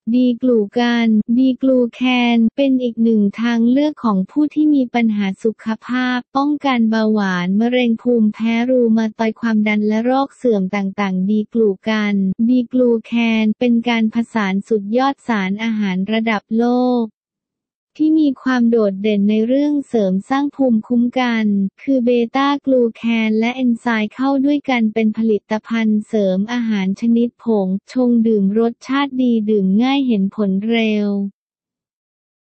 ดีกลูกันดีกลูแคนเป็นอีกหนึ่งทางเลือกของผู้ที่มีปัญหาสุขภาพป้องกันเบาหวานมะเร็งภูมิแพ้รูมาตอยด์ความดันและโรคเสื่อมต่างๆดีกลูกันดีกลูแคนเป็นการผสานสุดยอดสารอาหารระดับโลกที่มีความโดดเด่นในเรื่องเสริมสร้างภูมิคุ้มกันคือเบต้ากลูแคนและเอนไซม์เข้าด้วยกันเป็นผลิตภัณฑ์เสริมอาหารชนิดผงชงดื่มรสชาติดีดื่มง่ายเห็นผลเร็ว